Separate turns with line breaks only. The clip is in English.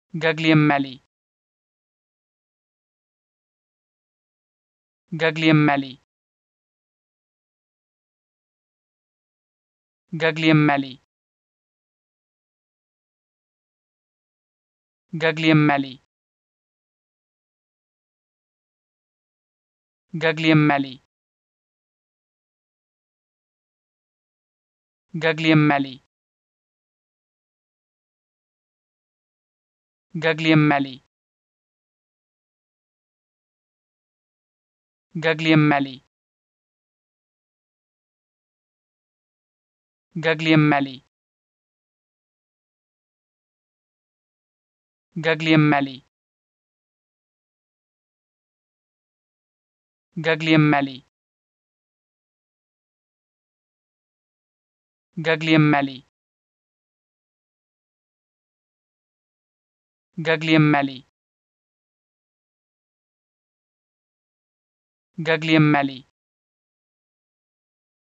Guglielmelli, Guglielmelli, Guglielmelli, Guglielmelli, Guglielmelli, Guglielmelli, Guglielmelli, Guglielmelli, Guglielmelli, Guglielmelli, Guglielmelli, Guglielmelli, Guglielmelli, Guglielmelli,